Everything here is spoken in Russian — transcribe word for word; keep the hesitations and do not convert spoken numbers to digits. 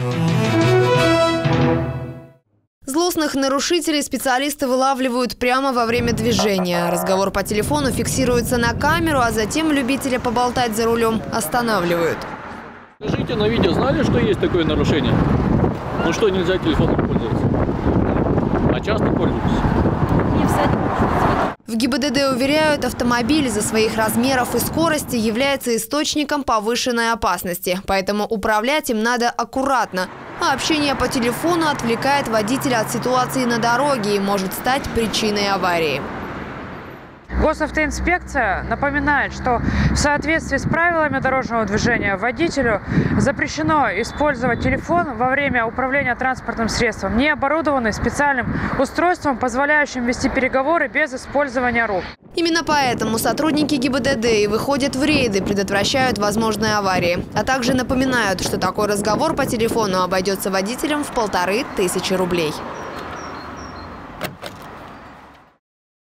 Злостных нарушителей специалисты вылавливают прямо во время движения. Разговор по телефону фиксируется на камеру, а затем любителя поболтать за рулем останавливают. Скажите, на видео знали, что есть такое нарушение? Ну что, нельзя телефоном пользоваться? А часто пользуются? В ГИБДД уверяют, автомобиль из-за своих размеров и скорости является источником повышенной опасности. Поэтому управлять им надо аккуратно. А общение по телефону отвлекает водителя от ситуации на дороге и может стать причиной аварии. Госавтоинспекция напоминает, что в соответствии с правилами дорожного движения водителю запрещено использовать телефон во время управления транспортным средством, не оборудованный специальным устройством, позволяющим вести переговоры без использования рук. Именно поэтому сотрудники ГИБДД и выходят в рейды, предотвращают возможные аварии. А также напоминают, что такой разговор по телефону обойдется водителям в полторы тысячи рублей.